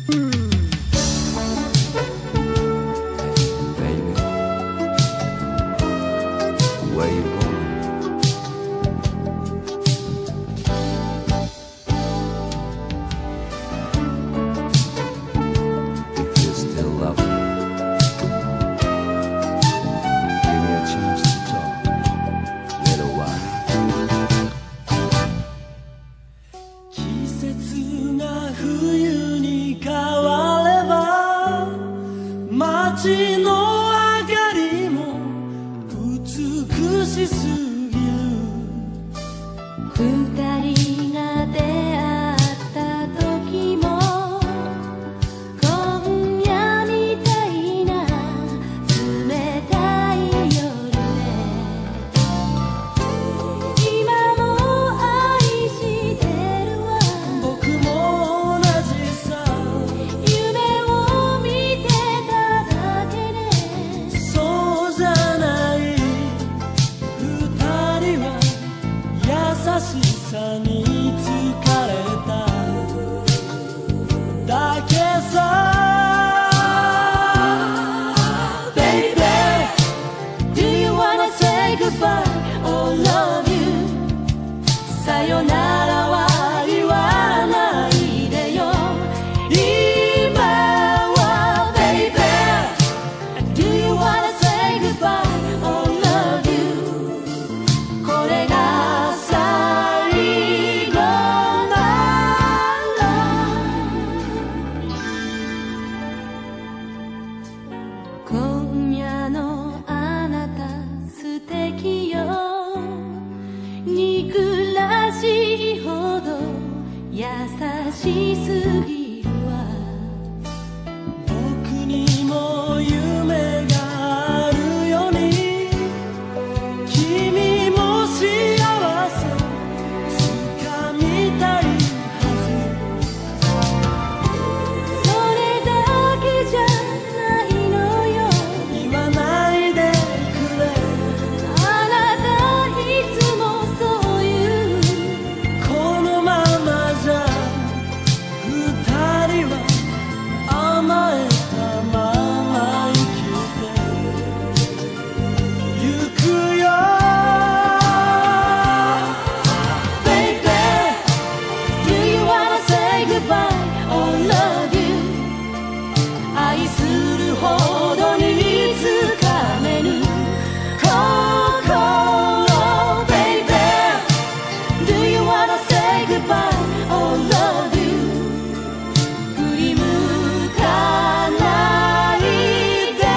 街の明かりも美しすぎる。 二人が出会った時も今夜みたいな冷たい夜で、今も愛してるわ。 僕も同じさ。 夢を見てただけで、 そうじゃない二人は優しさに疲れただけさ。 Baby, Do you wanna say goodbye or love you? さよならは言わないでよ今は Baby, Do you wanna say goodbye or love you? これが最後なら、今夜のあなた素敵よ。憎らしいほど優しすぎるわ。 僕にも夢があるように、君も幸せ掴みたいはそれだけじゃないのよ。 ず。言わないでくれ。 あなたいつもそういうこのままじゃ二人は甘えたまま生きてゆくよ。 Baby, Do you wanna say goodbye or love you? 愛するほどにつかめぬ心 Baby, Do you wanna say goodbye or love you? 振り向かないで、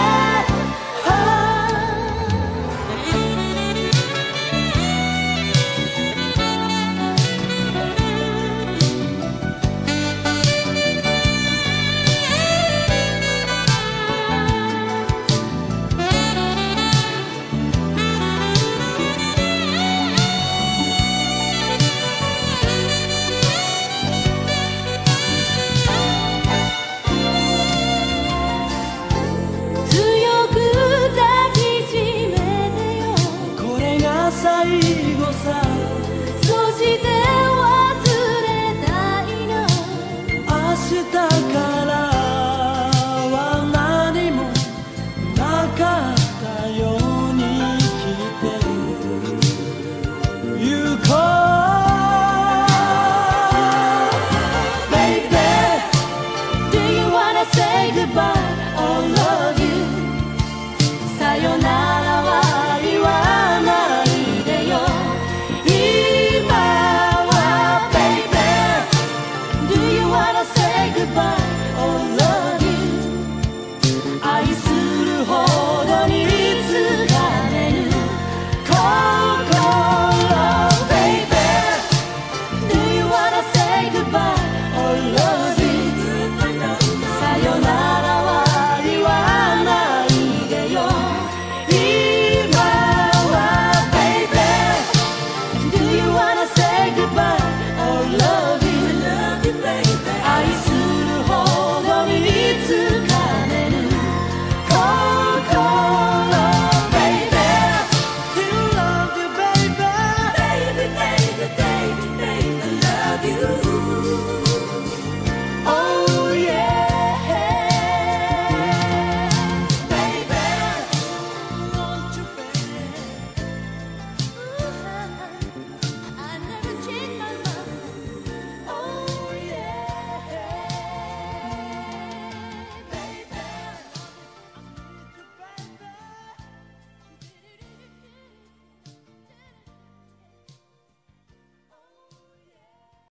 強く抱きしめてよ。 これが最後さ。 そして忘れたいの。 明日